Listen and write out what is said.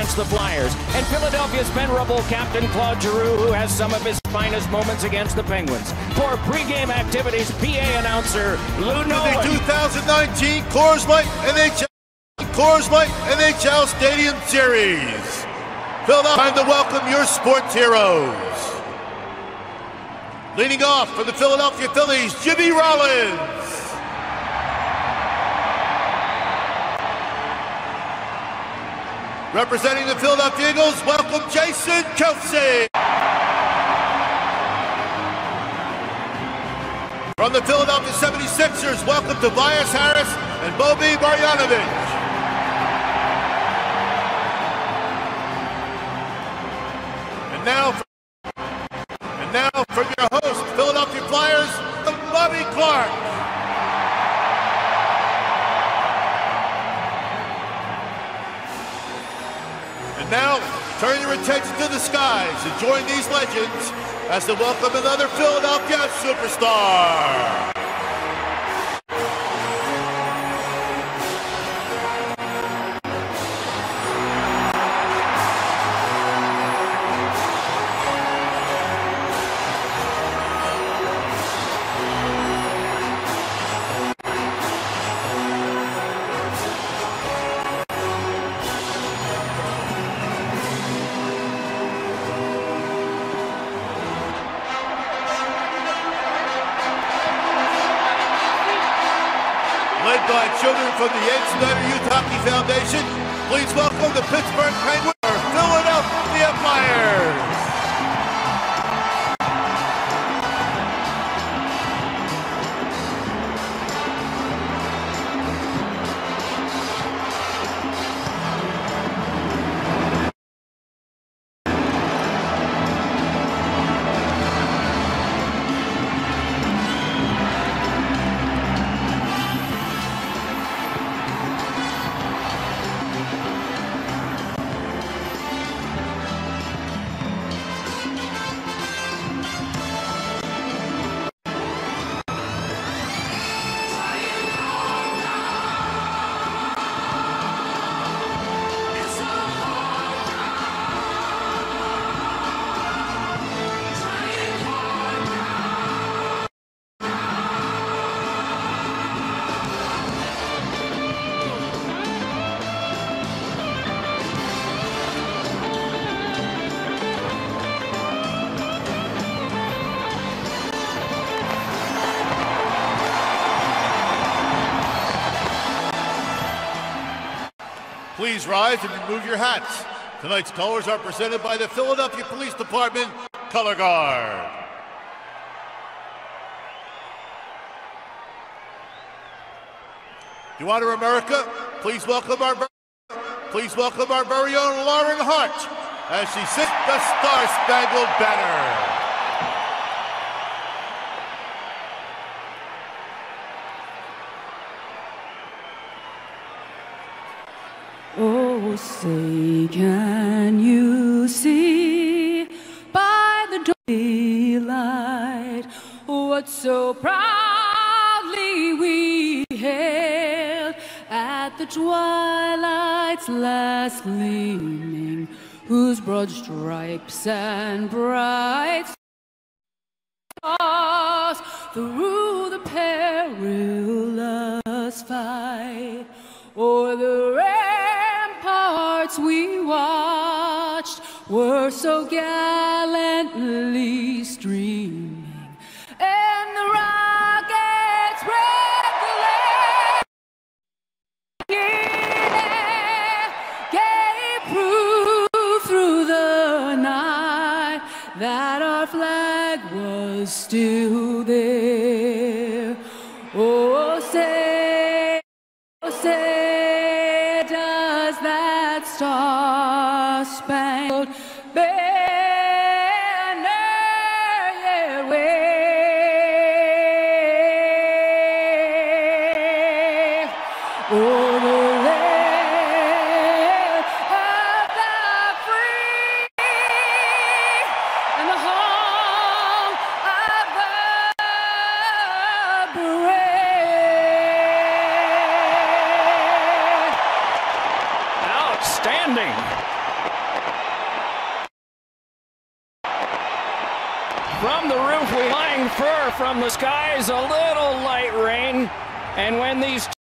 against the Flyers, and Philadelphia's venerable captain Claude Giroux, who has some of his finest moments against the Penguins. For pregame activities, PA announcer Lou Nolan. The 2019 Coors Light NHL Stadium Series. Time to welcome your sports heroes. Leading off for the Philadelphia Phillies, Jimmy Rollins. Representing the Philadelphia Eagles, welcome Jason Kelce. From the Philadelphia 76ers, welcome Tobias Harris and Bobby Marjanovic. And now from your host, Philadelphia Flyers, Bobby Clarke. And now, turn your attention to the skies and join these legends as they welcome another Philadelphia superstar. Led by children from the Ed Snyder Youth Hockey Foundation, please welcome the Pittsburgh Penguins, or Philadelphia Flyers. Please rise and remove your hats. Tonight's colors are presented by the Philadelphia Police Department Color Guard. You honor America? Please welcome our very own Lauren Hart as she sings the Star-Spangled Banner. Oh, say, can you see by the daylight what so proudly we hailed at the twilight's last gleaming, whose broad stripes and bright stars through the perilous fight o'er the ramparts we watched were so gallantly streaming, and the rockets spread the land, gave proof through the night that our flag was still there. Oh, say, does that star-spangled banner yet wave o'er the land of the free and the home of the brave? Outstanding. From the roof, we flying fur from the skies, a little light rain. And when these